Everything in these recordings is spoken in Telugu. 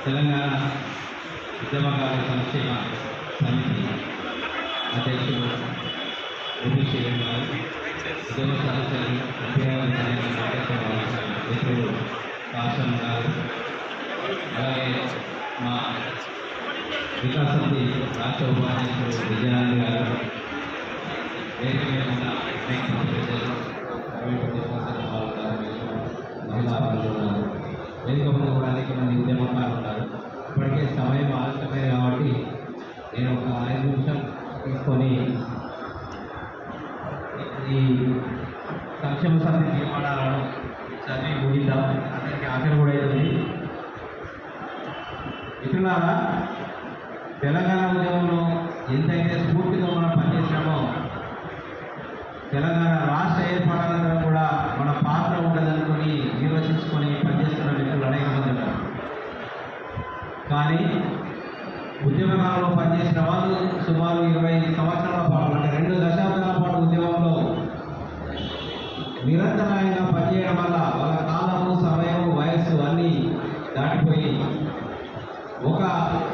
తెలంగాణ ఉద్యమకాల సంక్షేమ సమితి అధ్యక్షులు ఓబీసీ గారు, ఉద్యమ సదస్సులు మిత్రులు కాశం గారు, అలాగే మా వికాస్ సమితి రాష్ట్ర ఉపాధ్యక్షులు విజయానంద్ గారు, వేదిక మీద ఉన్న మహిళా ఉన్నారు, వేదిక మీద కూడా అనేక మంది ఉద్యమకారులు ఉన్నారు. ఇప్పటికే సమయం ఆలస్యమైంది కాబట్టి నేను ఒక 5 నిమిషాలు తీసుకొని ఈ సంక్షేమ సమితి తీర్మానాలను చదివి ముగిద్దాం. అందరికీ ఆఖరి కూడా అవుతుంది. మిత్రులారా, తెలంగాణ ఉద్యమంలో ఎంతైతే స్ఫూర్తితో మనం పనిచేసినామో తెలంగాణ రాష్ట్ర ఏర్పడాలని కూడా మన పాత్ర ఉండదనుకొని నిర్వచించుకొని పనిచేస్తున్న వ్యక్తులు అనేక మంది ఉన్నారు. కానీ ఉద్యమకాలంలో పనిచేసిన వాళ్ళు సుమారు 20 సంవత్సరాల పాటు, అంటే 2 దశాబ్దాల పాటు ఉద్యమంలో నిరంతరాయంగా పనిచేయడం వల్ల వాళ్ళ కాలము, సమయం, వయస్సు అన్నీ దాటిపోయి ఒక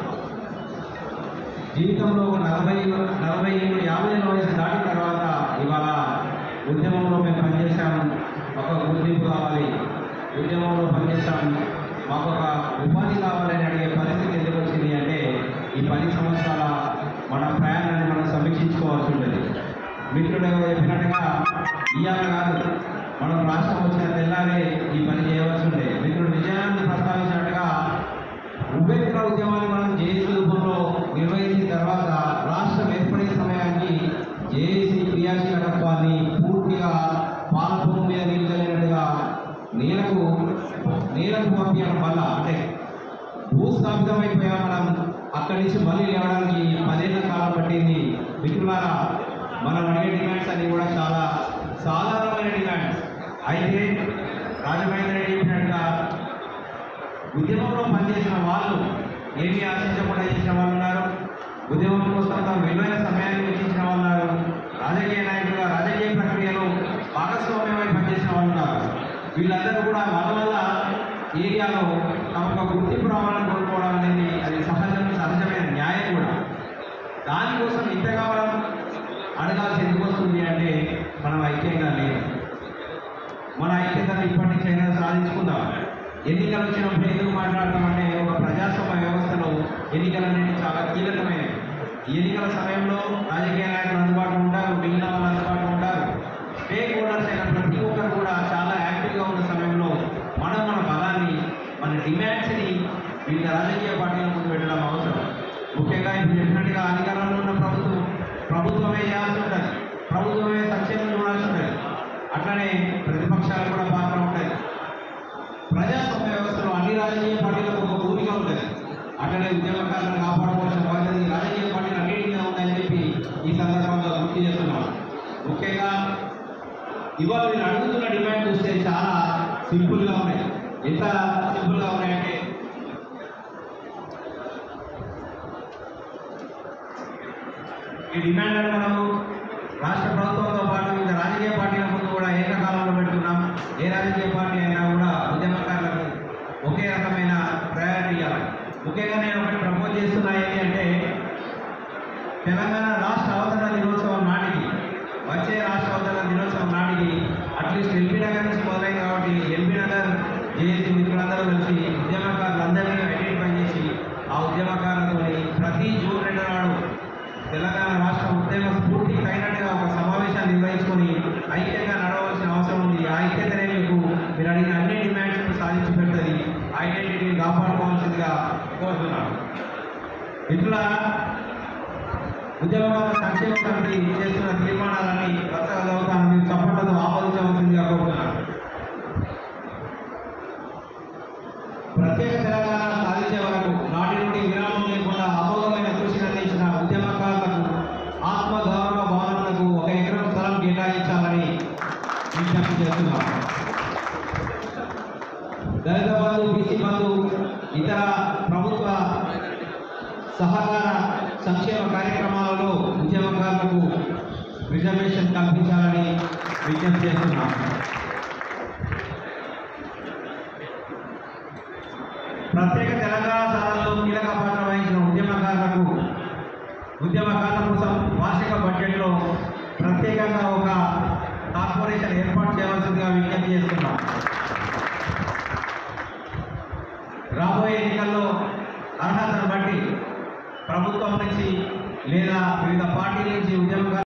జీవితంలో 40 ఏళ్ళు, 50 ఏళ్ళ వయసు దాటిన తర్వాత ఇవాళ ఉద్యమంలో మేము పనిచేశాము, ఒక గుర్తింపు కావాలి, ఉద్యమంలో పనిచేశాము, మాకు ఒక ఉపాధి కావాలని అడిగే పరిస్థితి ఎందుకు వచ్చింది అంటే ఈ 10 సంవత్సరాల మన ప్రయాణాన్ని మనం సమీక్షించుకోవాల్సి ఉంటుంది. మిత్రుడు చెప్పినట్టుగా ఇవాళ కాదు, మనం రాష్ట్రం వచ్చిన తెల్లారే ఈ పని చేయవలసి ఉండే. మిత్రుడు విజయాన్ని ప్రస్తావించినట్టుగా ఉభయత్ర ఉద్యమాన్ని మనం జేఏసీ రూపంలో నిర్వహించిన తర్వాత రాష్ట్రం ఏర్పడే సమయానికి జేఏసీ క్రియాశీలకత్వాన్ని పూర్తిగా పాలభూమి మీద నిలిచలేనట్టుగా నేలకు పంపించడం వల్ల, అంటే భూస్థాపితమైపోయా మనం అక్కడి నుంచి మళ్ళీ లేవడానికి 10 ఏళ్ల కాలం పట్టింది. మిత్రులారా, మనం అడిగే డిమాండ్స్ అన్నీ కూడా చాలా సాధారణమైన డిమాండ్స్. అయితే రాజమహేంద్ర రెడ్డి చెప్పినట్టుగా ఉద్యమంలో పనిచేసిన వాళ్ళు ఏమీ ఆశించకుండా చేసిన వాళ్ళు ఉన్నారు, ఉద్యమం కోసం తమ విలువైన సమయాన్ని వెచ్చించిన వాళ్ళు ఉన్నారు, రాజకీయ నాయకులుగా రాజకీయ ప్రక్రియలో భాగస్వామ్యమై పనిచేసిన వాళ్ళు ఉన్నారు. వీళ్ళందరూ కూడా వల్ల ఏరియాలో తమకు గుర్తింపు రావాలని కోరుకోవడం అనేది అది సహజమైన న్యాయం కూడా. దానికోసం ఇంతగా మనం అడగాల్సి ఎందుకు వస్తుంది అంటే మనం ఐక్యంగా లేదు. మన ఐక్యతను ఇప్పటి నుంచి అయినా సాధించుకుందాం. ఎన్నికలు వచ్చినప్పుడు ఎందుకు మాట్లాడతామంటే ఒక ప్రజాస్వామ్య వ్యవస్థలో ఎన్నికలు అనేది చాలా కీలకమైనవి. ఈ ఎన్నికల సమయంలో రాజకీయ నాయకులు అందుబాటులో ఉంటారు, మిగిలిన వాళ్ళు అందుబాటులో ఉంటారు. స్టేక్ హోల్డర్స్ అయిన ప్రతి ఒక్కరు కూడా చాలా యాక్టివ్గా ఉన్న సమయంలో మనం మన బలాన్ని, మన డిమాండ్స్ని వివిధ రాజకీయ పార్టీల ముందు పెట్టడం అవసరం. ముఖ్యంగా ఇప్పుడు చెప్పినట్టుగా అధికారంలో ఉన్న ప్రభుత్వమే చేయాల్సి ఉంటుంది, ప్రభుత్వమే సంక్షేమం చూడాల్సి ఉంటుంది. అట్లనే ప్రతిపక్షాలకు కూడా పాత్ర ఉంటుంది. ప్రజాస్వామ్య వ్యవస్థలో అన్ని రాజకీయ పార్టీలకు ఒక భూమిక ఉంటుంది. అట్లనే ఉద్యమకారులను కాపాడుకోవాల్సిన బాధ్యత రాజకీయ పార్టీలు అన్నింటిగా ఉందని చెప్పి ఈ సందర్భంగా గుర్తు చేస్తున్నాం. ముఖ్యంగా ఇవాళ మీరు అడుగుతున్న డిమాండ్ చూస్తే చాలా సింపుల్గా ఉన్నాయి. ఎంత సింపుల్గా ఉన్నాయంటే ఈ డిమాండ్ మనము రాష్ట్ర ప్రభుత్వంతో పాటు వివిధ రాజకీయ పార్టీల ముందు కూడా ఏకకాలంలో పెడుతున్నాం. ఏ రాజకీయ పార్టీ అయినా కూడా ఉద్యమకారులకు ఒకే రకమైన ప్రయారిటీ ఇవ్వాలి. ముఖ్యంగా నేను ఒకటి ప్రపోజ్ చేస్తున్నా ఏంటి అంటే తెలంగాణ రాష్ట్ర అవతరణ దినోత్సవం నాటికి, వచ్చే రాష్ట్ర అవతరణ దినోత్సవం నాటికి అట్లీస్ట్ ఎల్బీ నగర్ నుంచి మొదలైంది కాబట్టి ఎల్బీ నగర్ జేఏసీ మిత్రులందరూ కలిసి ఉద్యమకారులందరినీ ఐడెంటిఫై చేసి ఆ ఉద్యమకారులతో ప్రతి జూన్ 2 నాడు తెలంగాణ రాష్ట్ర ఉద్యమ స్ఫూర్తికి తగినట్టుగా ఒక సమావేశాన్ని నిర్వహించుకొని ఐక్యంగా నడవలసిన అవసరం ఉంది. ఆ ఐక్యతనే మీరు అడిగిన అన్ని డిమాండ్స్ను సాధించి పెడుతుంది. ఐడెంటిటీని కాపాడుకోవాల్సిందిగా కోరుతున్నాను. ఇట్లా ఉద్యమకాల సంక్షేమ సమితి చేస్తున్న తీర్మానాలన్నీ వరుసగా చదువుతాను, మీరు చప్పట్లతో ఆమోదించవలసిందిగా కోరుతున్నాను. ప్రత్యేక తెలంగాణ సాధించే వరకు నాటి నుండి విరామం లేకుండా అమోఘమైన కృషిని అందించిన ఉద్యమకారులకు ఆత్మగౌరవ భవనాలకు 1 ఎకరం స్థలం కేటాయించాలని విజ్ఞప్తి చేస్తున్నాం. దళిత బంధు, బీసీ బంధు, ఇతర ప్రభుత్వ సహకార సంక్షేమ కార్యక్రమాలలో ఉద్యమకారులకు రిజర్వేషన్ కల్పించాలని విజ్ఞప్తి చేస్తున్నాం. ప్రత్యేక తెలంగాణ కీలక పాత్ర వహించిన ఉద్యమకారుల కోసం వార్షిక బడ్జెట్లో ప్రత్యేకంగా ఒక కార్పొరేషన్ ఏర్పాటు చేయవలసిందిగా విజ్ఞప్తి చేస్తున్నాం. రాబోయే ఎన్నికల్లో అర్హతను బట్టి ప్రభుత్వం నుంచి లేదా వివిధ పార్టీల నుంచి ఉద్యమకారులు